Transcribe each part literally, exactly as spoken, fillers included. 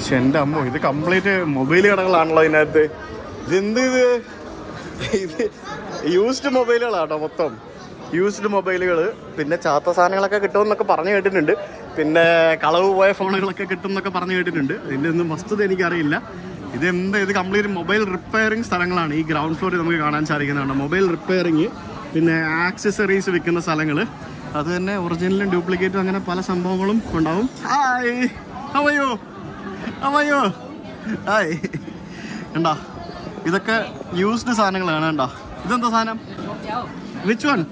പക്ഷെ എൻ്റെ അമ്മ ഇത് കംപ്ലീറ്റ് മൊബൈൽ കടകളാണല്ലോ ഇതിനകത്ത്. ഇതെന്ത് ഇത് ഇത് യൂസ്ഡ് മൊബൈലുകളാട്ടോ മൊത്തം. യൂസ്ഡ് മൊബൈലുകൾ, പിന്നെ ചാത്ത സാധനങ്ങളൊക്കെ കിട്ടുമെന്നൊക്കെ പറഞ്ഞു കേട്ടിട്ടുണ്ട്. പിന്നെ കളവ് പോയ ഫോണുകളൊക്കെ കിട്ടും എന്നൊക്കെ പറഞ്ഞു കേട്ടിട്ടുണ്ട്. ഇതിൻ്റെ ഒന്നും വസ്തുത എനിക്കറിയില്ല. ഇതെന്താ, ഇത് കംപ്ലീറ്റ് മൊബൈൽ റിപ്പയറിങ് സ്ഥലങ്ങളാണ് ഈ ഗ്രൗണ്ട് ഫ്ലോറിൽ നമുക്ക് കാണാൻ സാധിക്കുന്നതാണ്. മൊബൈൽ റിപ്പയറിങ്, പിന്നെ ആക്സസറീസ് വിൽക്കുന്ന സ്ഥലങ്ങൾ, അത് തന്നെ ഒറിജിനലും ഡ്യൂപ്ലിക്കേറ്റും അങ്ങനെ പല സംഭവങ്ങളും ഉണ്ടാവും. ഹായ് അവയോ അവയോ ഹായ് കണ്ടാ, ഇതൊക്കെ യൂസ്ഡ് സാധനങ്ങളാണ്. കണ്ടാ, ഇതെന്താ സാധനം? Which one?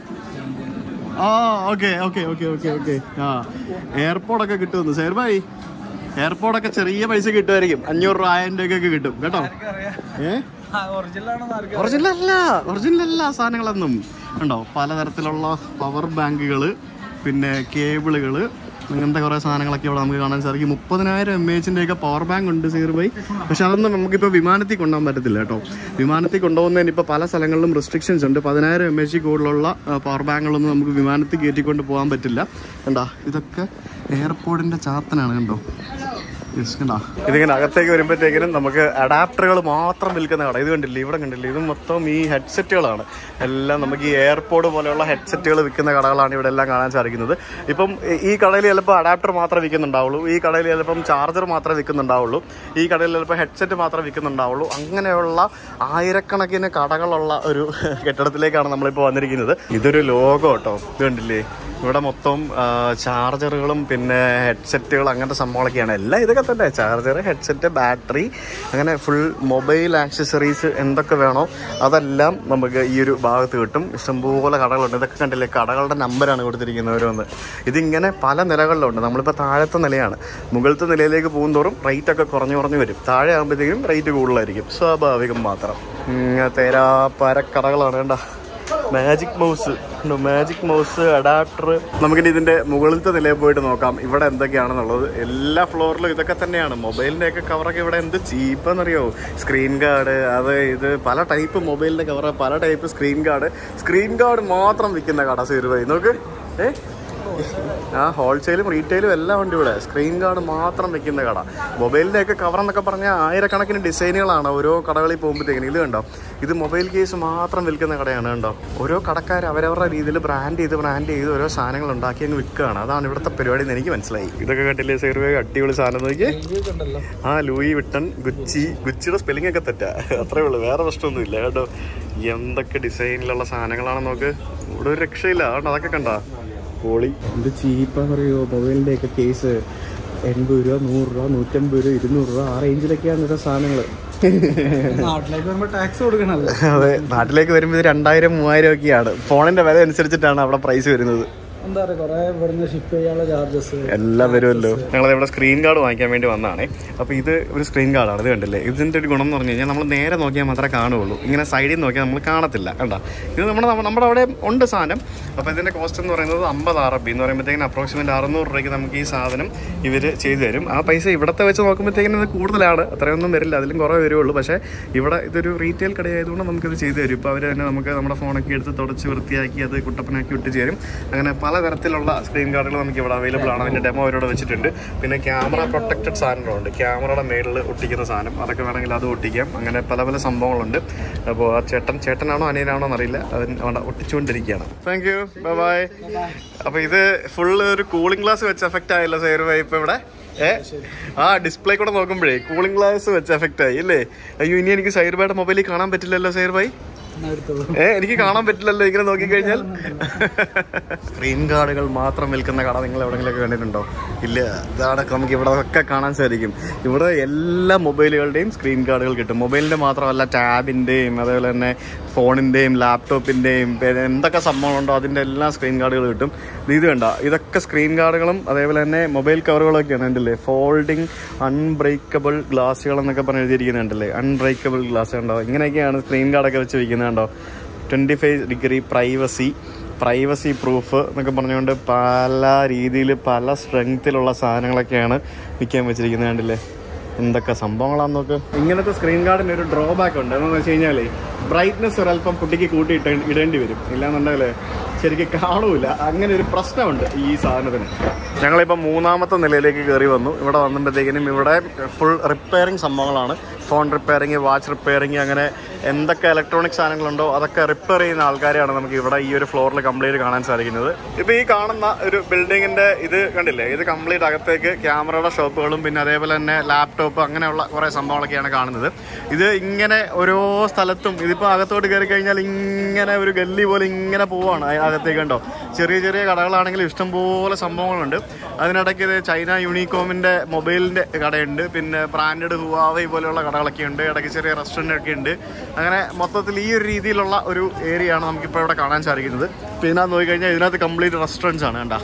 ആ okay okay okay okay okay ആ എയർപോർട്ടൊക്കെ കിട്ടുമെന്ന് സേർ ഭായി. എയർപോർട്ടൊക്കെ ചെറിയ പൈസ കിട്ടുമായിരിക്കും, അഞ്ഞൂറ് രൂപ ആയിരം രൂപയൊക്കെ കിട്ടും കേട്ടോ. ഏ ഒറിജിനൽ അല്ല, ഒറിജിനൽ അല്ല സാധനങ്ങളൊന്നും. ഉണ്ടോ പലതരത്തിലുള്ള പവർ ബാങ്കുകൾ, പിന്നെ കേബിളുകൾ, അങ്ങനത്തെ കുറേ സാധനങ്ങളൊക്കെ ഇവിടെ നമുക്ക് കാണാൻ സാധിക്കും. മുപ്പതിനായിരം എം എച്ചിൻ്റെയൊക്കെ പവർ ബാങ്ക് ഉണ്ട് സീർ ഭായി. പക്ഷെ അതൊന്നും നമുക്കിപ്പോൾ വിമാനത്തിൽ കൊണ്ടുപോകാൻ പറ്റത്തില്ല കേട്ടോ. വിമാനത്തിൽ കൊണ്ടുപോകുന്നതിന് ഇപ്പോൾ പല സ്ഥലങ്ങളിലും റെസ്ട്രിക്ഷൻസ് ഉണ്ട്. പതിനായിരം എം എച്ച് കൂടുതലുള്ള പവർ ബാങ്കുകളൊന്നും നമുക്ക് വിമാനത്തിൽ കയറ്റിക്കൊണ്ട് പോകാൻ പറ്റില്ല. കണ്ടോ, ഇതൊക്കെ എയർപോർട്ടിൻ്റെ ചാത്തനാണ്. കണ്ടോ കണ്ടോ, ഇതിങ്ങനെ അകത്തേക്ക് വരുമ്പോഴത്തേക്കിനും നമുക്ക് അഡാപ്റ്ററുകൾ മാത്രം വിൽക്കുന്ന കട. ഇത് കണ്ടില്ലേ, ഇവിടെ കണ്ടില്ലേ, ഇത് മൊത്തം ഈ ഹെഡ്സെറ്റുകളാണ് എല്ലാം. നമുക്ക് ഈ എയർപോർട്ട് പോലെയുള്ള ഹെഡ്സെറ്റുകൾ വിൽക്കുന്ന കടകളാണ് ഇവിടെ എല്ലാം കാണാൻ സാധിക്കുന്നത്. ഇപ്പം ഈ കടയിൽ ചിലപ്പോൾ അഡാപ്റ്റർ മാത്രമേ വിൽക്കുന്നുണ്ടാവുള്ളൂ, ഈ കടയിൽ ചിലപ്പം ചാർജർ മാത്രമേ വിൽക്കുന്നുണ്ടാവുള്ളൂ, ഈ കടയിൽ ചിലപ്പോൾ ഹെഡ്സെറ്റ് മാത്രമേ വിൽക്കുന്നുണ്ടാവുള്ളൂ. അങ്ങനെയുള്ള ആയിരക്കണക്കിന് കടകളുള്ള ഒരു കെട്ടിടത്തിലേക്കാണ് നമ്മളിപ്പോൾ വന്നിരിക്കുന്നത്. ഇതൊരു ലോഗോ കേട്ടോ. ഇത് കണ്ടില്ലേ, ഇവിടെ മൊത്തം ചാർജറുകളും പിന്നെ ഹെഡ്സെറ്റുകൾ അങ്ങനത്തെ സംഭവങ്ങളൊക്കെയാണ്. എല്ലാം ഇതൊക്കെ തന്നെ, ചാർജർ, ഹെഡ്സെറ്റ്, ബാറ്ററി, അങ്ങനെ ഫുൾ മൊബൈൽ ആക്സസറീസ് എന്തൊക്കെ വേണോ അതെല്ലാം നമുക്ക് ഈ ഒരു ഭാഗത്ത് കിട്ടും. ഇഷ്ടംപോലെ കടകളുണ്ട്. ഇതൊക്കെ കണ്ടില്ലേ, കടകളുടെ നമ്പറാണ് കൊടുത്തിരിക്കുന്നത് ഓരോന്ന്. ഇതിങ്ങനെ പല നിലകളിലുണ്ട്. നമ്മളിപ്പോൾ താഴത്തെ നിലയാണ്. മുകളിലത്തെ നിലയിലേക്ക് പോകുന്തോറും റേറ്റ് ഒക്കെ കുറഞ്ഞു കുറഞ്ഞു വരും. താഴെ ആകുമ്പോഴത്തേക്കും റേറ്റ് കൂടുതലായിരിക്കും, സ്വാഭാവികം മാത്രം. തേരാ പര കടകളാണ്. വേണ്ട magic mouse, magic mouse, adapter. നമുക്കിനി ഇതിൻ്റെ മുകളിലത്തെ നിലയിൽ പോയിട്ട് നോക്കാം ഇവിടെ എന്തൊക്കെയാണെന്നുള്ളത്. എല്ലാ ഫ്ലോറിലും ഇതൊക്കെ തന്നെയാണ്. മൊബൈലിൻ്റെയൊക്കെ കവറൊക്കെ ഇവിടെ എന്ത് ചീപ്പെന്നറിയോ. സ്ക്രീൻ ഗാർഡ്, അത് ഇത് പല ടൈപ്പ് മൊബൈലിൻ്റെ കവറ്, പല type screen guard. Screen guard മാത്രം വിൽക്കുന്ന കട സീറുവായി നോക്ക്. ഏ ആ ഹോൾസെയിലും റീറ്റെയിലും എല്ലാം ഉണ്ട് ഇവിടെ. സ്ക്രീൻ ഗാർഡ് മാത്രം വെക്കുന്ന കട. മൊബൈലിൻ്റെയൊക്കെ കവർ എന്നൊക്കെ പറഞ്ഞാൽ ആയിരക്കണക്കിന് ഡിസൈനുകളാണ് ഓരോ കടകളിൽ പോകുമ്പോഴത്തേക്കിനും. ഇത് കണ്ടോ, ഇത് മൊബൈൽ കേസ് മാത്രം വിൽക്കുന്ന കടയാണ്. കണ്ടോ, ഓരോ കടക്കാർ അവരവരുടെ രീതിയിൽ ബ്രാൻഡ് ചെയ്ത് ബ്രാൻഡ് ചെയ്ത് ഓരോ സാധനങ്ങൾ ഉണ്ടാക്കി അങ്ങ് വിൽക്കുകയാണ്. അതാണ് ഇവിടുത്തെ പരിപാടി എന്ന് എനിക്ക് മനസ്സിലായി. ഇതൊക്കെ കണ്ടില്ലേ സീറുവേ, അടിപൊളി സാധനം നോക്കി. ആ ലൂയി വിട്ടൺ, ഗുച്ചി. ഗുച്ചിയുടെ സ്പെല്ലിംഗ് ഒക്കെ തെറ്റാ, അത്രേ ഉള്ളൂ, വേറെ പ്രശ്നമൊന്നുമില്ല കേട്ടോ. എന്തൊക്കെ ഡിസൈനിലുള്ള സാധനങ്ങളാണ് നോക്ക്. ഇവിടെ ഒരു രക്ഷയില്ല. അതുകൊണ്ട് അതൊക്കെ കണ്ടാ പൊളി. എന്ത് ചീപ്പാന്ന് പറയുമോ മൊബൈലിൻ്റെ ഒക്കെ കേസ്. എൺപത് രൂപ, നൂറ് രൂപ, നൂറ്റമ്പത് രൂപ, ഇരുന്നൂറ് രൂപ, ആ റേഞ്ചിലൊക്കെയാണ് ഇത്ര സാധനങ്ങൾ. നാട്ടിലേക്ക് വരുമ്പോൾ ടാക്സ് കൊടുക്കണല്ലോ. അതെ, നാട്ടിലേക്ക് വരുമ്പോൾ ഇത് രണ്ടായിരം മൂവായിരം ഒക്കെയാണ്. ഫോണിന്റെ വില അനുസരിച്ചിട്ടാണ് അവിടെ പ്രൈസ് വരുന്നത്. എന്താ പറയുക, കുറേ ഇവിടുന്ന് ഷിപ്പ് ചെയ്യാനുള്ള ചാർജസ് എല്ലാം വരുമല്ലോ. ഞങ്ങൾ ഇവിടെ സ്ക്രീൻ ഗാർഡ് വാങ്ങിക്കാൻ വേണ്ടി വന്നതാണ്. അപ്പോൾ ഇത് ഒരു സ്ക്രീൻ ഗാർഡാണ്. ഇത് കണ്ടില്ലേ, ഇതിൻ്റെ ഒരു ഗുണം എന്ന് പറഞ്ഞു കഴിഞ്ഞാൽ നമ്മൾ നേരെ നോക്കിയാൽ മാത്രമേ കാണുകയുള്ളൂ. ഇങ്ങനെ സൈഡിൽ നോക്കിയാൽ നമ്മൾ കാണത്തില്ല. കണ്ടാ, ഇത് നമ്മുടെ നമ്മുടെ അവിടെ ഉണ്ട് സാധനം. അപ്പോൾ ഇതിൻ്റെ കോസ്റ്റ് എന്ന് പറയുന്നത് അമ്പത് ആർ ബി എന്ന് പറയുമ്പോഴത്തേക്കിന് അപ്രോക്സിമേറ്റ് അറുന്നൂറ് രൂപയ്ക്ക് നമുക്ക് ഈ സാധനം ഇവർ ചെയ്തു തരും. ആ പൈസ ഇവിടത്തെ വെച്ച് നോക്കുമ്പോഴത്തേക്കിനും ഇത് കൂടുതലാണ്, അത്രയൊന്നും വരില്ല, അതിലും കുറേ വരുള്ളൂ. പക്ഷേ ഇവിടെ ഇതൊരു റീറ്റെയിൽ കടയായതുകൊണ്ട് നമുക്കിത് ചെയ്തു തരും. ഇപ്പോൾ അവർ തന്നെ നമുക്ക് നമ്മുടെ ഫോണൊക്കെ എടുത്ത് തുടച്ച് വൃത്തിയാക്കി അത് കുട്ടപ്പനാക്കി വിട്ട് ചേരും. അങ്ങനെ പലതരത്തിലുള്ള സ്ക്രീൻ ഗാർഡുകൾ നമുക്ക് ഇവിടെ അവൈലബിൾ ആണ്. അതിൻ്റെ ഡെമോ അവരോട് വെച്ചിട്ടുണ്ട്. പിന്നെ ക്യാമറ പ്രൊട്ടക്റ്റഡ് സാധനങ്ങളുണ്ട്, ക്യാമറയുടെ മേളിൽ ഒട്ടിക്കുന്ന സാധനം, അതൊക്കെ വേണമെങ്കിൽ അത് ഒട്ടിക്കാം. അങ്ങനെ പല പല സംഭവങ്ങളുണ്ട്. അപ്പോൾ ആ ചേട്ടൻ ചേട്ടനാണോ അനിയനാണോ എന്നറിയില്ല, അതിന് അവിടെ ഒട്ടിച്ചുകൊണ്ടിരിക്കുകയാണ്. Thank you, bye bye. അപ്പോൾ ഇത് ഫുള്ള് ഒരു കൂളിംഗ് ഗ്ലാസ് വെച്ച് എഫക്റ്റ് ആയല്ലോ സേറുവേ ഇപ്പോൾ ഇവിടെ. ഏ ആ ഡിസ്പ്ലേ കൂടെ നോക്കുമ്പോഴേ കൂളിംഗ് ഗ്ലാസ് വെച്ച് എഫക്റ്റ് ആയി അല്ലേ. അയ്യോ, ഇനി എനിക്ക് സൈർബായുടെ മൊബൈലിൽ കാണാൻ പറ്റില്ലല്ലോ സേർബായി. ഏ എനിക്ക് കാണാൻ പറ്റില്ലല്ലോ ഇങ്ങനെ നോക്കിക്കഴിഞ്ഞാൽ. സ്ക്രീൻ ഗാർഡുകൾ മാത്രം വിൽക്കുന്ന കട നിങ്ങൾ എവിടെയെങ്കിലൊക്കെ കണ്ടിട്ടുണ്ടോ? ഇല്ല, ഇതാണ് നമുക്ക് ഇവിടെ ഒക്കെ കാണാൻ സാധിക്കും. ഇവിടെ എല്ലാ മൊബൈലുകളുടെയും സ്ക്രീൻ ഗാർഡുകൾ കിട്ടും. മൊബൈലിൻ്റെ മാത്രമല്ല, ടാബിൻ്റെയും അതേപോലെ തന്നെ ഫോണിൻ്റെയും ലാപ്ടോപ്പിൻ്റെയും എന്തൊക്കെ സംഭവങ്ങളുണ്ടോ അതിൻ്റെ എല്ലാ സ്ക്രീൻ ഗാർഡുകൾ കിട്ടും. ഇത് കണ്ട, ഇതൊക്കെ സ്ക്രീൻ ഗാർഡുകളും അതേപോലെ തന്നെ മൊബൈൽ കവറുകളൊക്കെയാണ്. ഉണ്ടല്ലേ, ഫോൾഡിങ് അൺബ്രേക്കബിൾ ഗ്ലാസുകൾ എന്നൊക്കെ പറഞ്ഞ് എഴുതിയിരിക്കുന്നുണ്ടല്ലേ, അൺബ്രേക്കബിൾ ഗ്ലാസ് ഉണ്ടോ. ഇങ്ങനെയൊക്കെയാണ് സ്ക്രീൻ ഗാർഡൊക്കെ വെച്ച് വയ്ക്കുന്നത് കണ്ടോ. Twenty five degree privacy, privacy proof എന്നൊക്കെ പറഞ്ഞുകൊണ്ട് പല രീതിയിൽ പല സ്ട്രെങ്ത്തിലുള്ള സാധനങ്ങളൊക്കെയാണ് വിൽക്കാൻ വെച്ചിരിക്കുന്നത്. കണ്ടില്ലേ, എന്തൊക്കെ സംഭവങ്ങളാണെന്ന് നോക്ക്. ഇങ്ങനത്തെ സ്ക്രീൻ ഗാർഡിന് ഒരു ഡ്രോബാക്ക് ഉണ്ട്. എന്താണെന്ന് വെച്ച് കഴിഞ്ഞാൽ ബ്രൈറ്റ്നെസ് ഒരല്പം കുട്ടിക്ക് കൂട്ടി ഇടേണ്ടി വരും. ഇല്ലാന്നുണ്ടെങ്കിൽ ശരിക്കും കാണൂല. അങ്ങനെ ഒരു പ്രശ്നമുണ്ട് ഈ സാധനത്തിന്. ഞങ്ങളിപ്പോൾ മൂന്നാമത്തെ നിലയിലേക്ക് കയറി വന്നു. ഇവിടെ വന്നപ്പോഴത്തേക്കിനും ഇവിടെ ഫുൾ റിപ്പയറിങ് സംഭവങ്ങളാണ്. ഫോൺ റിപ്പയറിങ്, വാച്ച് റിപ്പയറിങ്, അങ്ങനെ എന്തൊക്കെ ഇലക്ട്രോണിക് സാധനങ്ങളുണ്ടോ അതൊക്കെ റിപ്പയർ ചെയ്യുന്ന ആൾക്കാരെയാണ് നമുക്ക് ഇവിടെ ഈ ഒരു ഫ്ലോറിൽ കംപ്ലീറ്റ് കാണാൻ സാധിക്കുന്നത്. ഇപ്പോൾ ഈ കാണുന്ന ഒരു ബിൽഡിങ്ങിൻ്റെ ഇത് കണ്ടില്ലേ, ഇത് കംപ്ലീറ്റ് അകത്തേക്ക് ക്യാമറയുടെ ഷോപ്പുകളും പിന്നെ അതേപോലെ തന്നെ ലാപ്ടോപ്പ് അങ്ങനെയുള്ള കുറേ സംഭവങ്ങളൊക്കെയാണ് കാണുന്നത്. ഇത് ഇങ്ങനെ ഓരോ സ്ഥലത്തും ഇതിപ്പോൾ അകത്തോട്ട് കയറി കഴിഞ്ഞാൽ ഇങ്ങനെ ഒരു ഗല്ലി പോലെ ഇങ്ങനെ പോവാണ് അകത്തേക്ക്. കണ്ടോ, ചെറിയ ചെറിയ കടകളാണെങ്കിലും ഇഷ്ടംപോലെ സംഭവങ്ങളുണ്ട്. അതിനിടയ്ക്ക് ഇത് ചൈന യൂണിക്കോമിൻ്റെ മൊബൈലിൻ്റെ കടയുണ്ട്, പിന്നെ ബ്രാൻഡഡ് ഹുവാവൈ പോലെയുള്ള കടകളൊക്കെ ഉണ്ട്, ഇടയ്ക്ക് ചെറിയ റെസ്റ്റോറൻ്റ് ഒക്കെ ഉണ്ട്. അങ്ങനെ മൊത്തത്തിൽ ഈ ഒരു രീതിയിലുള്ള ഒരു ഏരിയ ആണ് നമുക്കിപ്പോൾ ഇവിടെ കാണാൻ സാധിക്കുന്നത്. പിന്നെ നോക്കിക്കഴിഞ്ഞാൽ ഇതിനകത്ത് കംപ്ലീറ്റ് റെസ്റ്റോറൻറ്റ്സ് ആണ്. കണ്ടോ,